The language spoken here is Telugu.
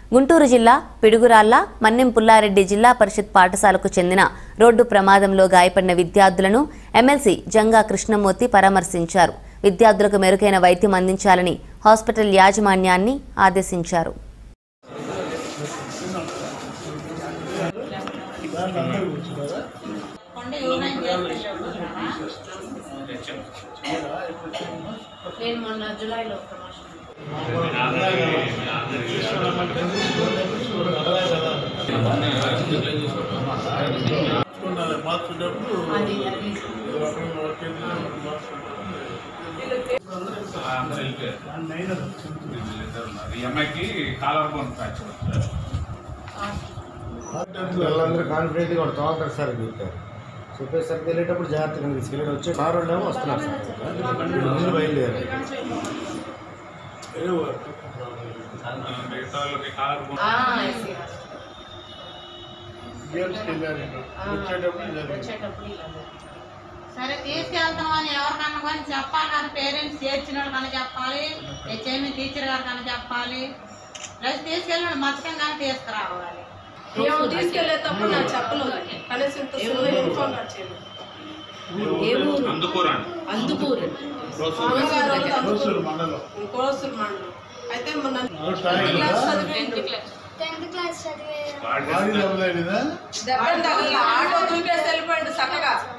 గుంటూరు జిల్లా పిడుగురాళ్ల మన్నెం పుల్లారెడ్డి జిల్లా పరిషత్ పాఠశాలకు చెందిన రోడ్డు ప్రమాదంలో గాయపడిన విద్యార్థులను ఎమ్మెల్సీ జంగా కృష్ణమూర్తి పరామర్శించారు. విద్యార్థులకు మెరుగైన వైద్యం అందించాలని హాస్పిటల్ యాజమాన్యాన్ని ఆదేశించారు. వాళ్ళందరూ కాన్ఫిడెంట్గా తోలుతారు సార్ చెప్పేసరికి వెళ్ళేటప్పుడు జాగ్రత్తగా తీసుకెళ్ళి వచ్చే కారు వాళ్ళేమో వస్తున్నారు సార్ ముందు బయలుదేరారు. సరే తీసుకెళ్తామని ఎవరికన్నా కానీ చెప్పాలి కానీ పేరెంట్స్ చేర్చిన వాళ్ళు కానీ చెప్పాలి, హెచ్ఎంఈ టీచర్ గారు కానీ చెప్పాలి, ప్లస్ తీసుకెళ్ళిన మచ్చకం కానీ తీసుకురావాలి. తీసుకెళ్లేటప్పుడు నాకు చెప్పలేదు కనీసం ఇన్ఫార్మ్ చేయలేదు. కోసూరు మండలం అయితే ఆటో చూపేసి వెళ్ళిపోయింది చక్కగా.